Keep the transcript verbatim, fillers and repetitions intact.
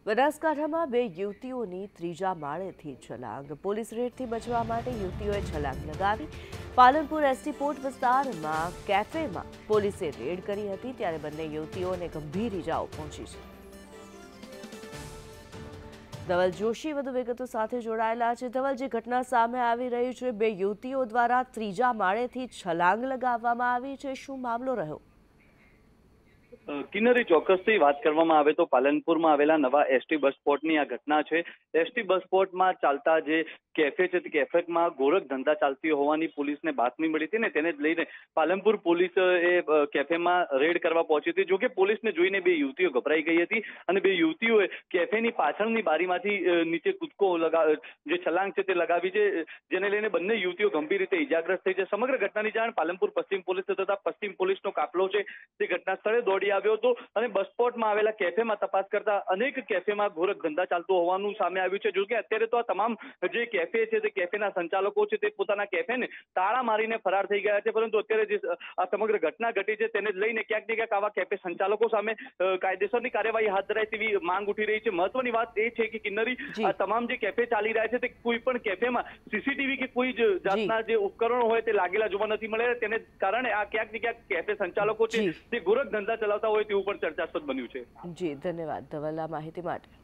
બનાસકાંઠામાં બે યુવતીઓની ત્રીજા માળેથી છલાંગ. પોલીસ રેડથી બચવા માટે યુવતીઓએ છલાંગ લગાવી. પાલનપુર એસટી પોર્ટ વિસ્તારમાં કેફેમાં પોલીસે રેડ કરી હતી, ત્યારે બંને યુવતીઓને ગંભીર ઇજાઓ પહોંચી છે. ધવલ જોશી વધુ વિગતો સાથે જોડાયેલા છે. ધવલ, જે ઘટના સામે આવી રહી છે, બે યુવતીઓ દ્વારા ત્રીજા માળેથી છલાંગ લગાવવામાં આવી છે, શું મામલો રહ્યો? કિન્નરી, ચોક્કસથી વાત કરવામાં આવે તો પાલનપુરમાં આવેલા નવા એસટી બસ સ્પોટની આ ઘટના છે. એસટી બસ સ્પોટમાં ચાલતા જે કેફે છે તે કેફેમાં ગોરખ ધંધા ચાલતી હોવાની પોલીસને બાતમી મળી હતી ને તેને જ લઈને પાલનપુર પોલીસ એ કેફેમાં રેડ કરવા પહોંચી હતી. જોકે પોલીસને જોઈને બે યુવતીઓ ગભરાઈ ગઈ હતી અને બે યુવતીઓએ કેફેની પાછળની બારીમાંથી નીચે કૂદકો લગાવ જે છલાંગ છે તે લગાવી છે, જેને લઈને બંને યુવતીઓ ગંભીર રીતે ઇજાગ્રસ્ત થઈ છે. સમગ્ર ઘટનાની જાણ પાલનપુર પશ્ચિમ પોલીસ તથા પશ્ચિમ પોલીસનો કાફલો છે તે ઘટના સ્થળે દોડી આવ્યો હતો અને બસ સ્પોટમાં આવેલા કેફેમાં તપાસ કરતા અનેક કેફેમાં ગોરખ ધંધા ચાલતો હોવાનું સામે આવ્યું છે. જોકે અત્યારે તો આ તમામ જે કેફે છે તે કેફેના સંચાલકો છે તે પોતાના કેફેને તાળા મારીને ફરાર થઈ ગયા છે, પરંતુ અત્યારે જે આ સમગ્ર ઘટના ઘટી છે તેને લઈને ક્યાંક ને ક્યાંક આવા કેફે સંચાલકો સામે કાયદેસરની કાર્યવાહી હાથ ધરાય તેવી માંગ ઉઠી રહી છે. મહત્વની વાત એ છે કે કિન્નરી, આ તમામ જે કેફે ચાલી રહ્યા છે તે કોઈ પણ કેફેમાં સીસીટીવી કે કોઈ જાતના જે ઉપકરણો હોય તે લાગેલા જોવા નથી મળે. તેને કારણે આ ક્યાંક ને ક્યાંક કેફે સંચાલકો છે તે ગોરખ ધંધા ચલાવતા હોય તેવું પણ ચર્ચાસ્પદ બન્યું છે. જી, ધન્યવાદ ધવલ આ માહિતી માટે.